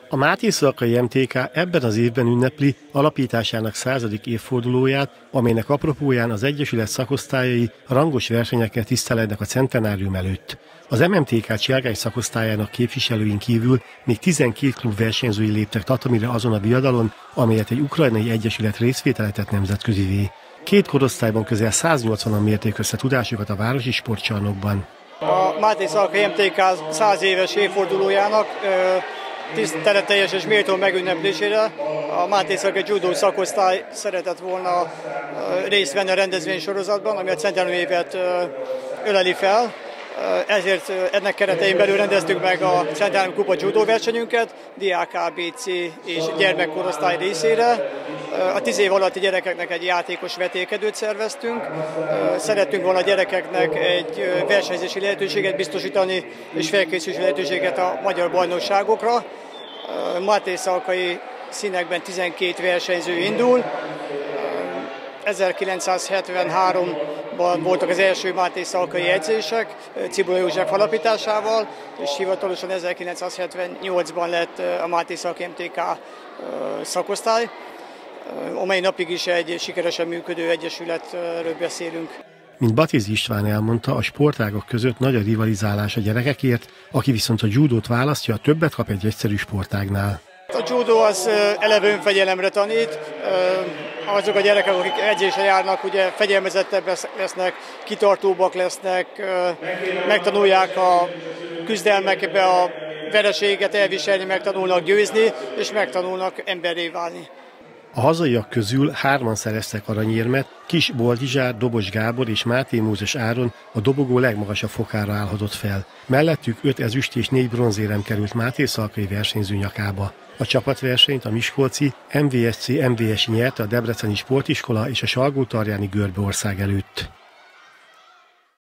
A Mátészalkai MTK ebben az évben ünnepli alapításának 100. évfordulóját, amelynek apropóján az Egyesület szakosztályai rangos versenyekkel tisztelednek a centenárium előtt. Az MMTK Cselgány szakosztályának képviselőin kívül még 12 klub versenyzői léptek tatamire azon a viadalon, amelyet egy ukrajnai egyesület részvétele tett nemzetközivé. Két korosztályban közel 180-an mérték össze tudásukat a városi sportcsarnokban. A Mátészalkai MTK 100 éves évfordulójának tiszteletteljes és méltó megünneplésére a Mátészalkai Judo szakosztály szeretett volna részt venni a rendezvénysorozatban, ami a centenárium évet öleli fel. Ezért ennek keretein belül rendeztük meg a Centenárium Kupa Judo versenyünket, diák ABC és gyermekkorosztály részére. A 10 év alatti gyerekeknek egy játékos vetélkedőt szerveztünk. Szerettünk volna a gyerekeknek egy versenyzési lehetőséget biztosítani és felkészülési lehetőséget a magyar bajnokságokra. Mátészalkai színekben 12 versenyző indul. 1973-ban voltak az első mátészalkai edzések Cibula József alapításával, és hivatalosan 1978-ban lett a Mátészalkai MTK szakosztály, amely napig is egy sikeresen működő egyesületről beszélünk. Mint Batiz István elmondta, a sportágak között nagy a rivalizálás a gyerekekért, aki viszont a judót választja, többet kap egy egyszerű sportágnál. A judó az eleve önfegyelemre tanít, azok a gyerekek, akik edzésre járnak, ugye fegyelmezettebbek lesznek, kitartóbbak lesznek, megtanulják a küzdelmekbe a vereséget elviselni, megtanulnak győzni, és megtanulnak emberré válni. A hazaiak közül 3-an szereztek aranyérmet, Kis Boldizsár, Dobos Gábor és Máté Mózes Áron a dobogó legmagasabb fokára állhatott fel. Mellettük 5 ezüst és 4 bronzérem került mátészalkai versenyző nyakába. A csapatversenyt a miskolci MVSC-MVSI nyerte a Debreceni Sportiskola és a Salgótarjáni Görbe ország előtt.